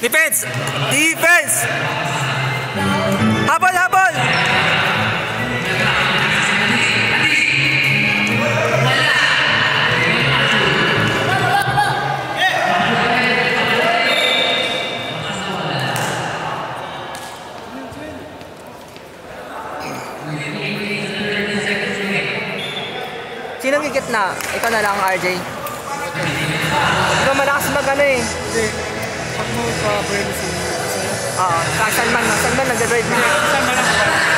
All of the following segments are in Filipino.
Defense! Defense! Habol! Habol! Sinong higit na? Ikaw na lang, RJ. Pero malakas mag-ano eh. Hindi. Pag mo pa-brain sa'yo. Oo, Salman na. Salman nag-drive na. Salman lang.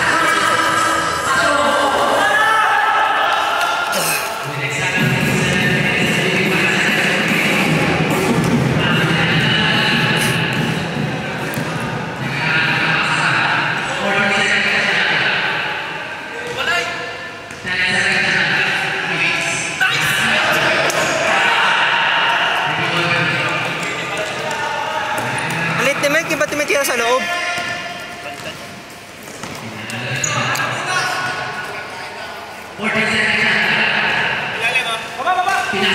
Ba't tumitira sa loob? Ilalim mo. Baba, baba!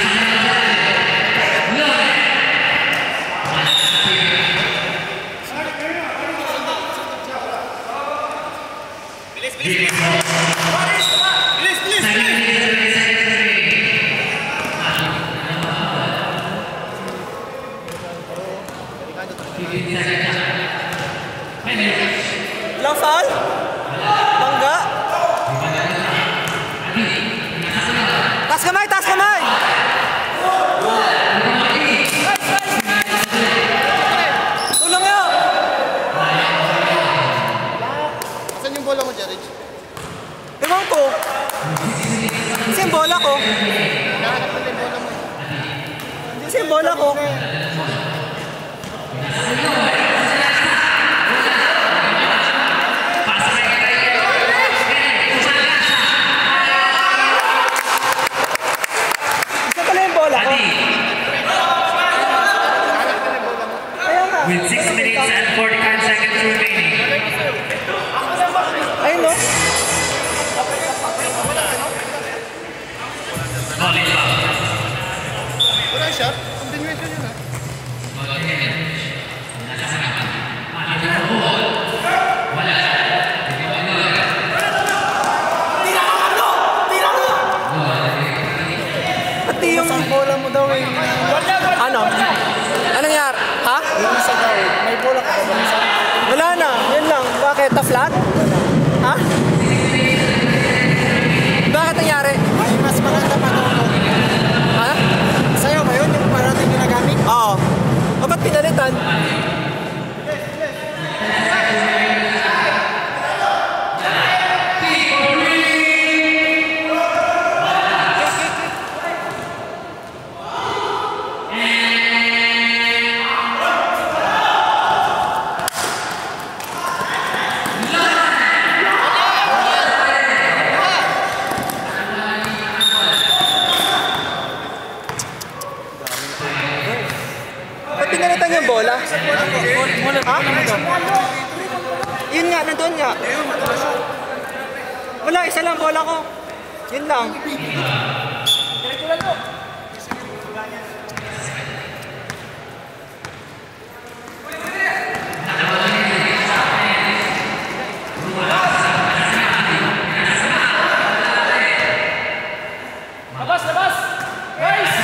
Bilis, bilis! Bilis, bilis! Lang foul? Bangga? Taas kamay! Taas kamay! Tulong nyo! Saan yung bola mo, Jared? Ewan ko. Kasi yung bola ko. Nahanap mo yung bola mo. Kasi yung bola ko. With 6 minutes and 45 seconds remaining. Ayun no? Volley foul. Wala shot. Continuation yun ha. Pati yung bola mo daw eh. ano? Anong nangyari? Ha? Yung isa daw. May bola ka ba isa? Wala na. Yan lang. Bakit? Ta-flat? Ha? Bakit nangyari? Ay, mas maganda pa daw. Ha? Sa'yo ba yun? Yung parating ginagamit? Oo. O ba't pinalitan? Pinalitan yung bola? Ha? Yun nga, nandun nga. Wala, isa lang bola ko. Yun lang. Labas, labas! Guys!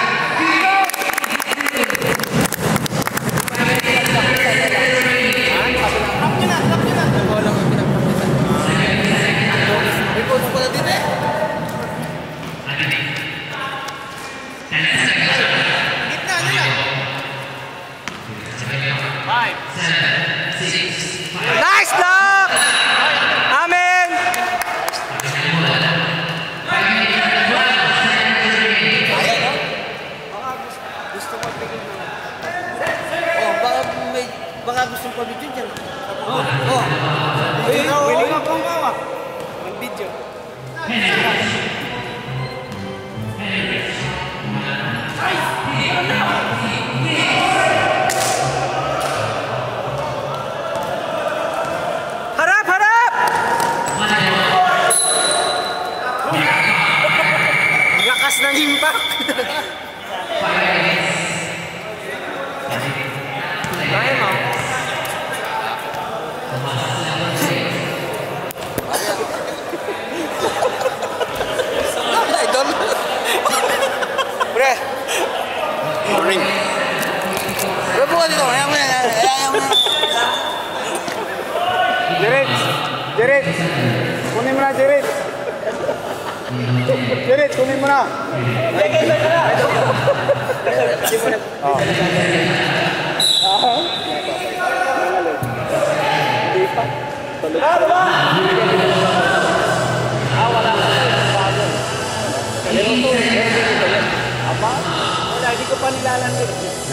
Nice block! Amen! Gusto ko pigil na. Oh, baka gusto pa video dyan. Oh. Willing ako ang mawak. Mag-video. Harap! Harap! Lakas ng impact. Kaya mo. Morning. Pero buka dito. Ayaw mo na. Jared! Jared! Kunin mo na, Jared! Jared, kunin mo na! Oh. Wala, hindi ko pa nilalandi.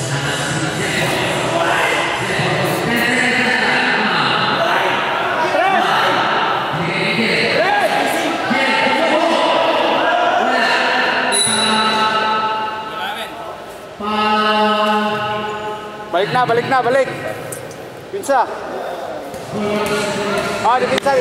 Balik na, balik! Pinsa! Ah, dipinsa!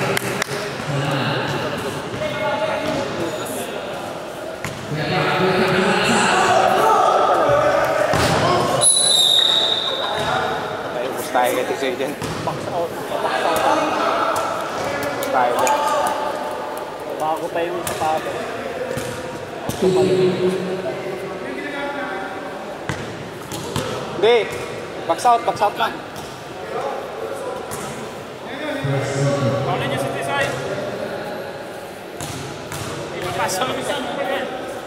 Tayo kita sa'yo dyan. Box out. Tayo dyan. Bago pa yung sapato. Hindi. Box out na. Paulin niyo si Tisay. Pasok mo sa mga yan.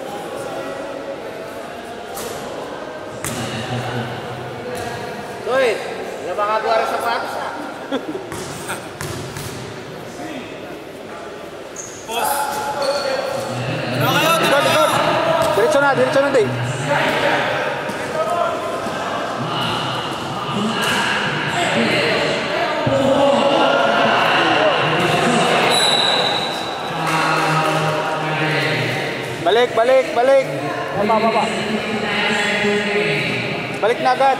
Doy, wala makagawa rin sapatos na. Boss. Ano kayo? Good. Diretso na, Day. Balik. Baba. Balik na agad.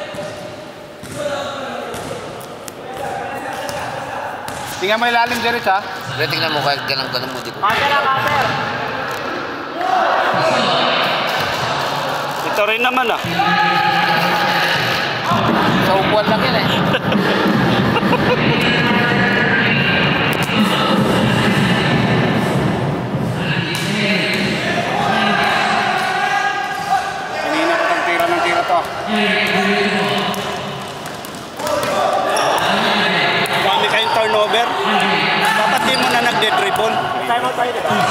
Tingnan mo ilalim, Jared, ha? Tingnan mo kahit ganang mo dito. Ito rin naman, ah. Sa upuan lang yan eh. Kanina ko itong tira to. Dami kayong turnover. Dapat di mo na nagde-dribble. Time out tayo, diba?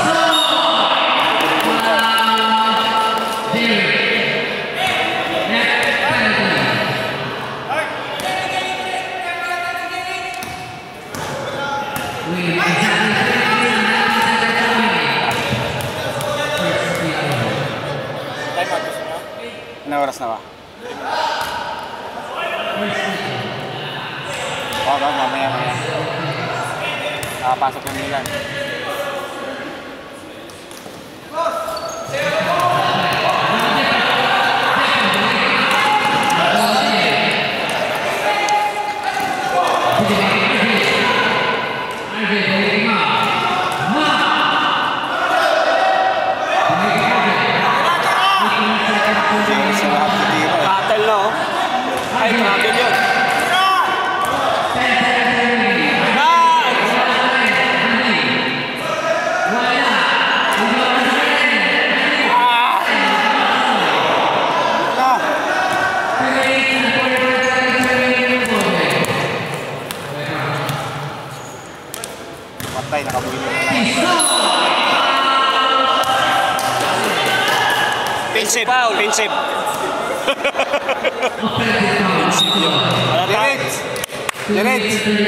Ano oras na ba? Mamaya. Nakapasok yung Milan. Battle no? Ay, grabe yun. Patay, nakabuhin. Pensive. Jared!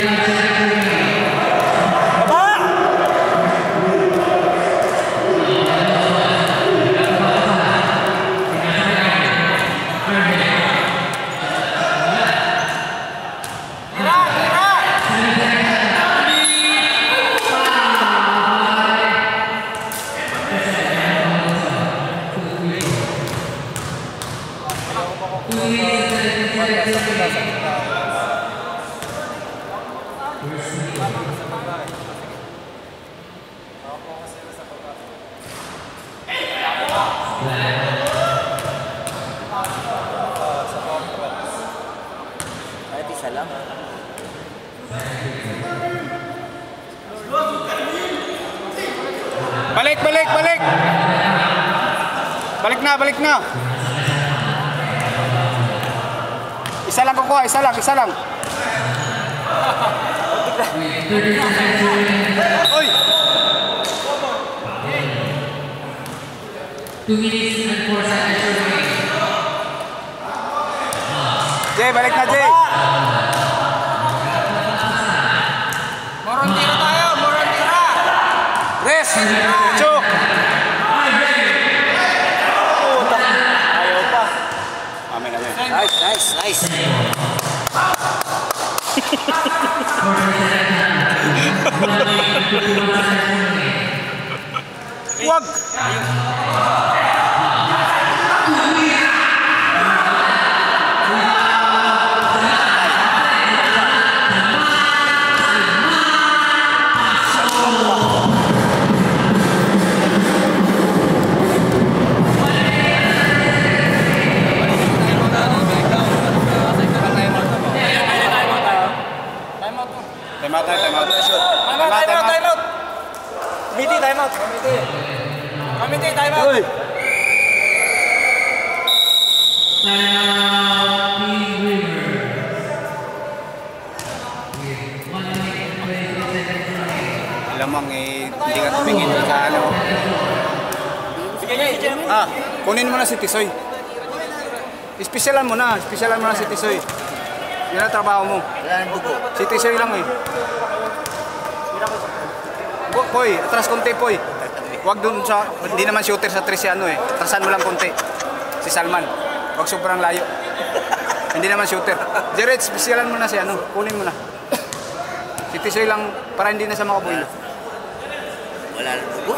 Kahit isa lang. Balik na! Isa lang kukuha, isa lang. Oy! 2 minutes and 4 seconds remaining. Jay, balik na Jay. Moron tira tayo, moron tira. Rest! Chuk! Ayaw pa. Amen. Nice. Wag! Time out. Committee, time out. Uy! Lamang hindi ka tumingin sa ano. Kunin mo na si Tisoy. Ispisyalan mo na si Tisoy. Yan ang trabaho mo. Si Tisoy lang eh. Poy, atras konti Poy. Huwag dun sa, hindi naman shooter sa 3 si ano eh. Atrasan mo lang konti. Si Salman. Huwag sobrang layo. Hindi naman shooter. Jared, ispisyalan mo na si ano. Kunin mo na. Si Tisoy lang para hindi na sa makabuelo. Wala nang dugo.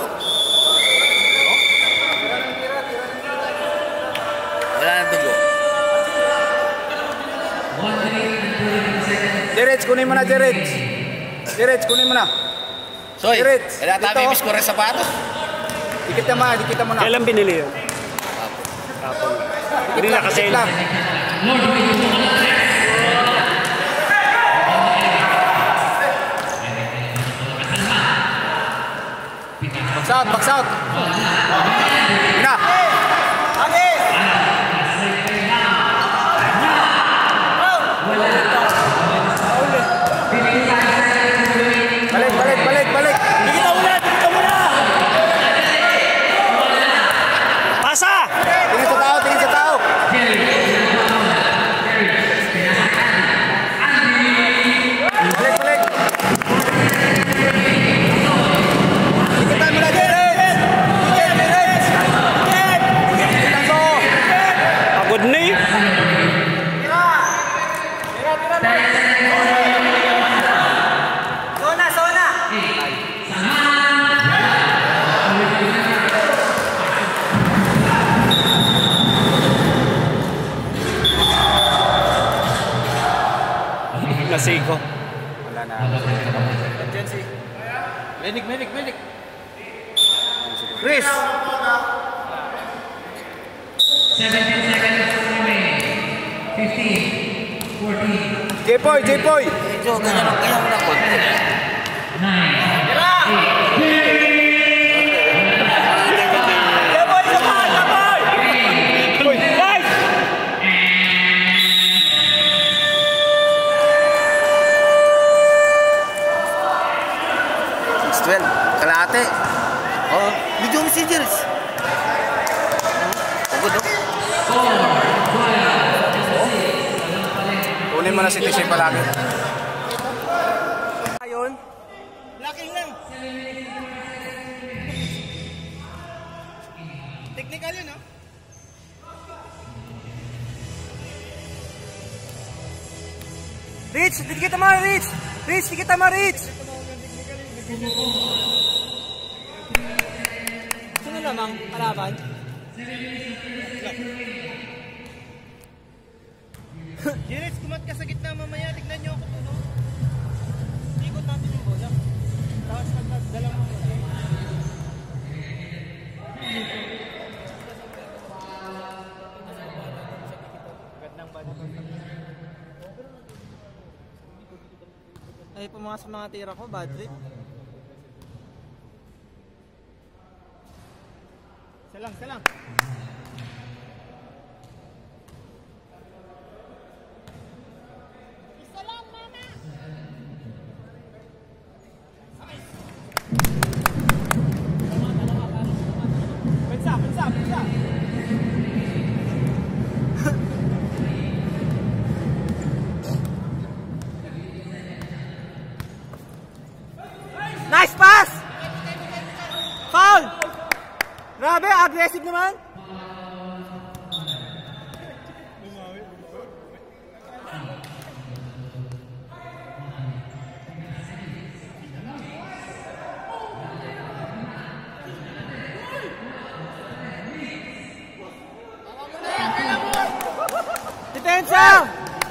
Jared, kunin mo na Jared. Kunin mo na. Soy, Jared, kailangan tayo may score sa sapatos. Dikita mo na. Kailan binili yun? Kapon. Hindi na kasi. Lang. Box out. Na. Balik. Bigyan mo na! Pasa! Tingin sa tao. Balik. Dikitan mo na, Jared! Dikitan mo! Pagod na eh. Zona! Nasiko. Wala na. Medic. Chris! 17 seconds remaining. 15, 14, J-Poy! Medyo ganyan mo na konti. 12, kalahati. Oh, medyo si Jels. Pagod ako. Kunin mo na si Tishay palagi. Ayun. Lacking lang. Technical yun, no? Rich, di kita ma-reach. Sino lamang kalaban? Jels, kumat ka sa gitna mamaya. Tignan nyo ako no? Ikot natin yung bola. Tapos magdala mo. Ay, pumasok mga tira ko, bad trip. Salang. aggressive naman. Depensa!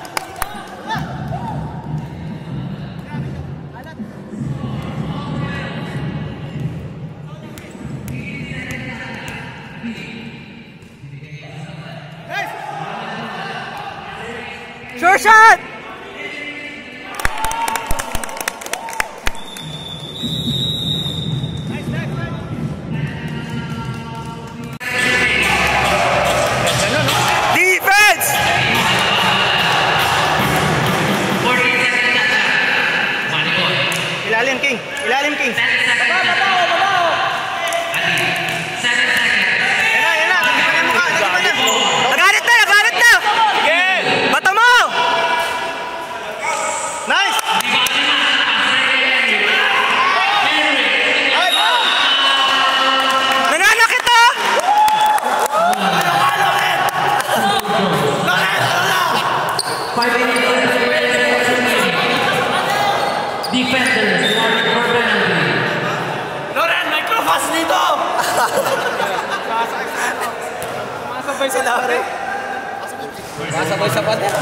Sure shot! Defense! Ilalim, King. Ilalim, King. Nagalit na! Nagalit na! Bata mo! Nice! Nanalo kita! Defenders, for penalty. Loren, micropass dito! Masabay sa lari. Masabay sa pader.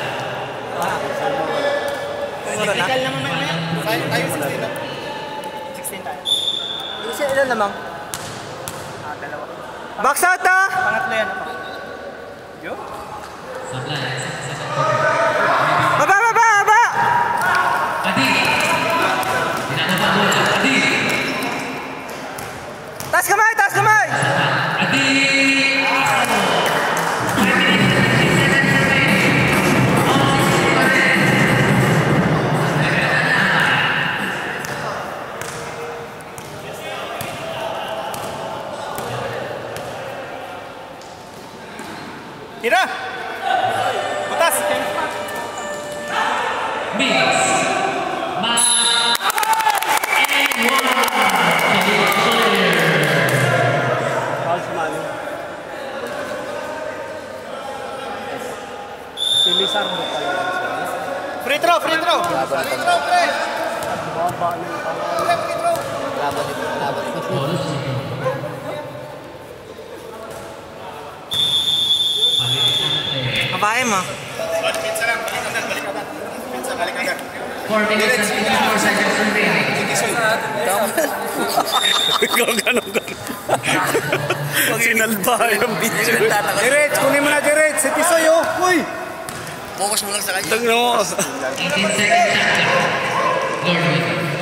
Technical naman mamaya. Tayo 16 na. 16 tayo. Ilan lamang? Dalawa. Box out na! Pangatlo yan. Baba, baba, baba! Adi. Pinakapa bola. Adi. Taas kamay, taas kamay! Adi. Tira! Butas! Mix. Ma. And one. Foul si Manu. Pilisar mo pala. Free throw, free throw! Free throw, pre! Baba na yung pangalan. Free throw! Laban dito, laban dito. Kabayan mo. 4 minutes and 54 seconds remaining. Ikaw ganun. Sinalba yung video. Direct, kunin mo na direct. Si Tisoy, oh. Uy! Focus mo lang sa kanya. Tagno mo. 18 seconds shot. Lord,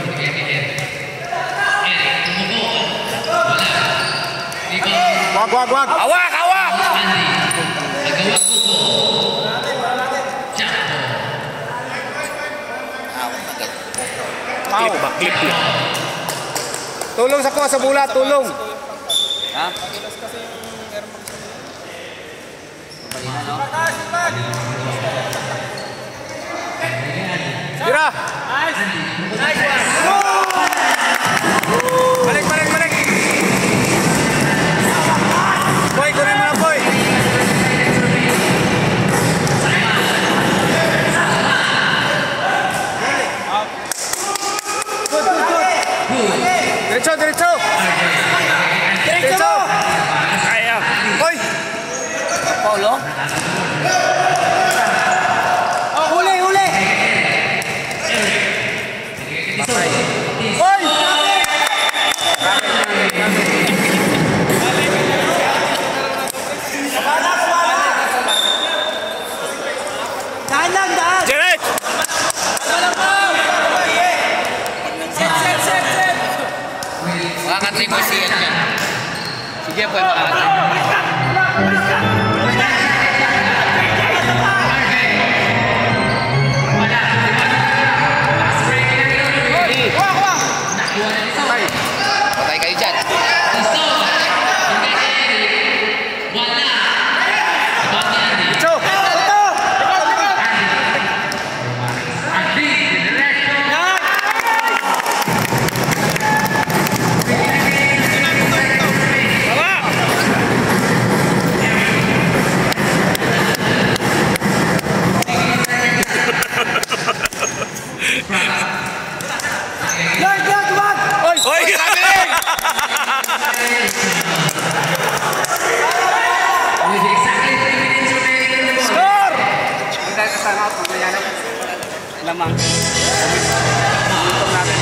Eric, tumubo. Wala. Rebound. Wag. Awak, awak! Andy. Nagawa kuko. Jump. Clip ba? Clip. Tulong sa kuha sa bula, tulong. Ha? Tira! Nice one! Balik! Boy, kunin mo na, boy! Diretso! Kaya! Boy! Paulo? Oh, huli! Boy! Daan! Direct! Makakatry mo siya dyan. Sige po, makakatry. Patay kayo dyan. malamang. Momentum natin.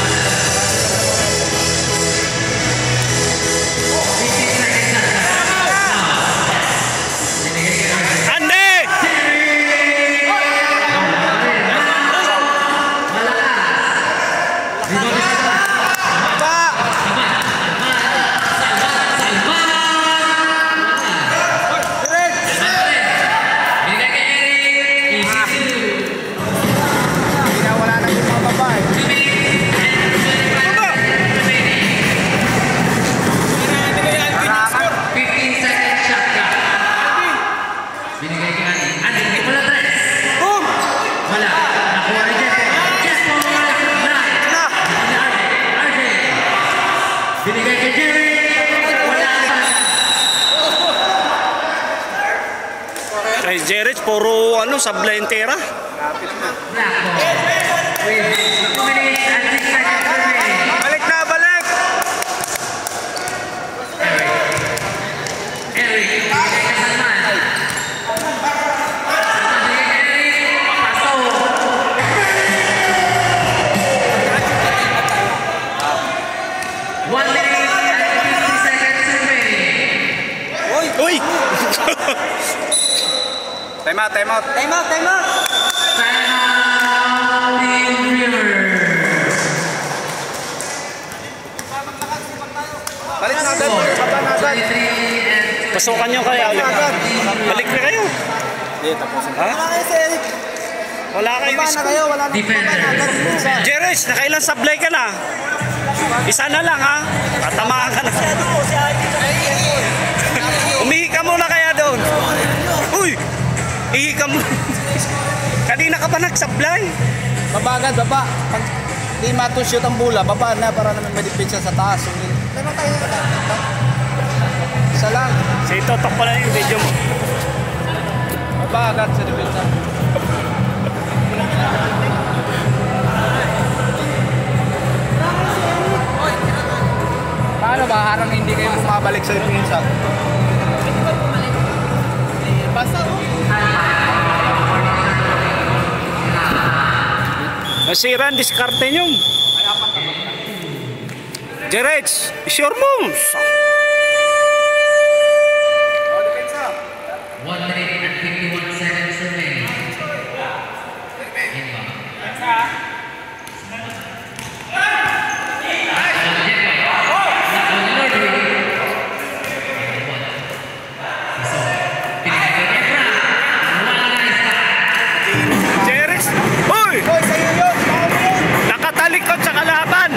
Ay, Jerich, puro ano, sablay yung tira. Balik na, balik! Uy! Time out, time out. Time out, time out! Balik na agad, baba na agad. Pasukan nyo kaya. Balik na kayo. Hindi, tapusin. Ha? Wala kayo. Wala na. Jerich, nakailang sablay ka na? Isa na lang ha? Tatamaan ka na. Umihi ka muna kaya doon. Uy! Ihi ka muna. Kanina ka pa nagsablay. Baba agad, baba. Pag di matushoot ang bola, baba na para naman madipid siya sa taas. Isa lang. Sige, totok pala yung video mo. Baba agad sa depensa. Paano ba? Harang hindi kayo bumabalik sa depensa. Nasira ang diskarte nyo. Jerich, it's your moves. 1 minute and 51 seconds remaining. Jerich, uy! Nakatalikod sa kalaban.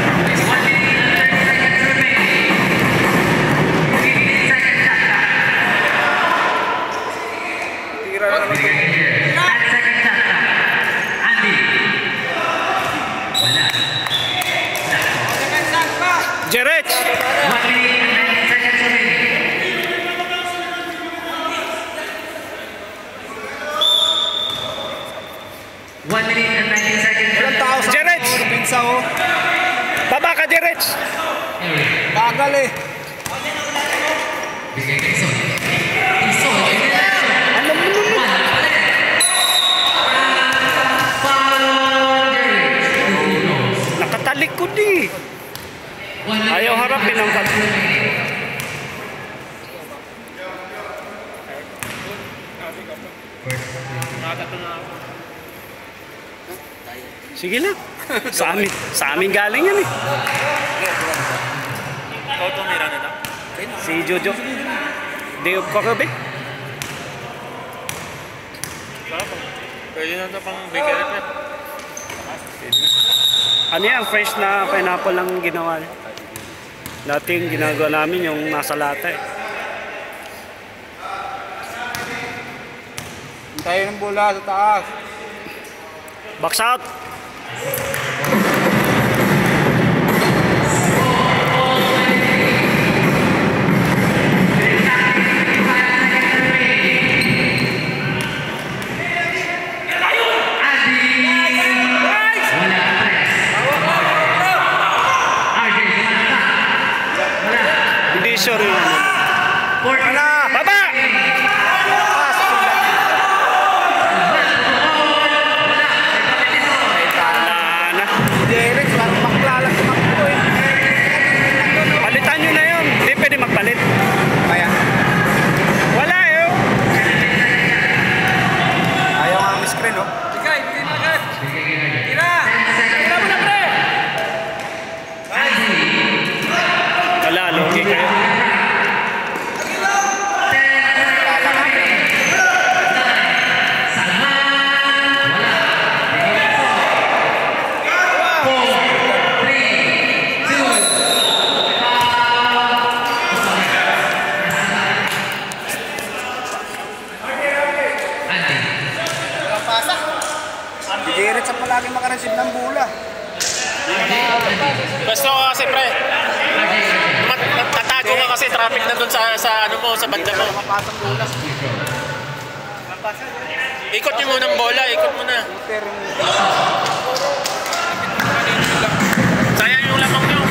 Jerich! 1 minute and 19 seconds remaining. One minute and 19 seconds Walang tao sa Jerich! depensa oh. Baba ka, Jerich! Bagal eh. Bigay kay Isoy. Isoy, Alam mo naman. Nakatalikod eh. Ayaw harapin ang bag. Sige lang. Sa amin galing yan eh. Si Jojo. Diop ko kabe. Pwede na ito pang bigyan na. Ano yan? Fresh na pineapple lang ginawa niya. Dating ginagawa namin yung nasa lata eh. Tayo ng bola sa taas. Box out! Hindi sure yun. Baba! naka-receive ng bola. Gusto ko kasi pre. Tatago ka kasi traffic na dun sa ano mo, sa banda mo. Mapasang bola. Ikot nyo muna ang bola, ikot mo na. Sayang yung lamang nyo.